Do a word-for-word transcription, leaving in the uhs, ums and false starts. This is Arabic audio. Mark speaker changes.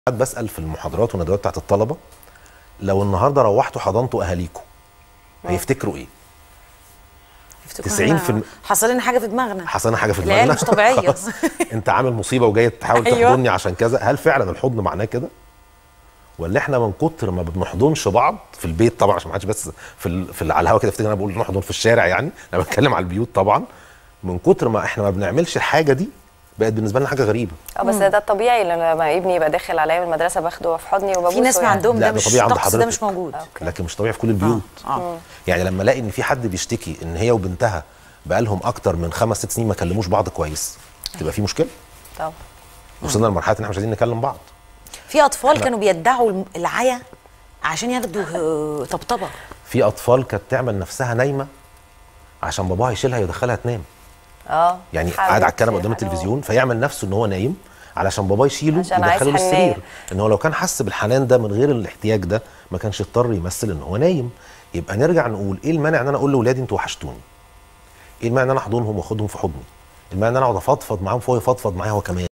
Speaker 1: بسأل في المحاضرات والندوات بتاعت الطلبة، لو النهارده روحتوا حضنتوا اهاليكم هيفتكروا ايه؟
Speaker 2: تسعين في المية
Speaker 1: حصل
Speaker 2: لنا حاجه في دماغنا،
Speaker 1: حصل لنا حاجه في دماغنا،
Speaker 2: العيال مش طبيعيه.
Speaker 1: انت عامل مصيبه وجاي تحاول
Speaker 2: أيوة.
Speaker 1: تحضني عشان كذا. هل فعلا الحضن معناه كده؟ ولا احنا من كتر ما بنحضنش بعض في البيت، طبعا عشان ما حدش بس في ال... في ال... على الهوا كده افتكر انا بقول نحضن في الشارع، يعني انا بتكلم على البيوت طبعا. من كتر ما احنا ما بنعملش الحاجه دي بقت بالنسبه لنا حاجه غريبه.
Speaker 3: اه بس ده الطبيعي، لما ابني يبقى داخل عليا من المدرسه باخده في حضني وببوسه.
Speaker 2: في ناس ما
Speaker 3: يعني.
Speaker 2: عندهم ده مش طقس، ده مش موجود.
Speaker 3: أوكي.
Speaker 1: لكن مش طبيعي في كل البيوت.
Speaker 2: آه. آه.
Speaker 1: يعني لما الاقي ان في حد بيشتكي ان هي وبنتها بقالهم اكتر من خمس ست سنين ما كلموش بعض كويس، تبقى في مشكله.
Speaker 3: طبعا.
Speaker 1: وصلنا لمرحله ان احنا مش عايزين نكلم بعض.
Speaker 2: في اطفال كانوا بيدعوا العيا عشان ياخدوا طبطبه.
Speaker 1: في اطفال كانت تعمل نفسها نايمه عشان باباها يشيلها يدخلها تنام.
Speaker 3: اه
Speaker 1: يعني قاعد على الكنبه قدام التلفزيون فيعمل نفسه ان هو نايم علشان باباه يشيله يدخله السرير. ان هو لو كان حس بالحنان ده من غير الاحتياج ده ما كانش اضطر يمثل ان هو نايم. يبقى نرجع نقول ايه المانع ان انا اقول لاولادي انتوا وحشتوني؟ ايه المانع ان انا احضنهم واخدهم في حضني؟ المانع ان انا اقعد افضفض معاهم فهو يفضفض معايا هو كمان؟